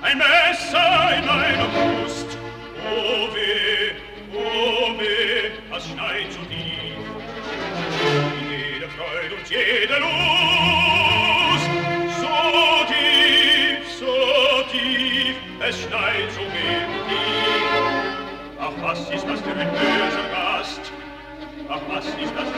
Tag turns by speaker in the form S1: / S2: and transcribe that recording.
S1: ein Messer in meiner Brust. Oh weh, das schneit so tief. Jede Freude und jede Lust, so tief, es schneit so tief. Ach, was ist das für ein böser Gast? Ach, was ist das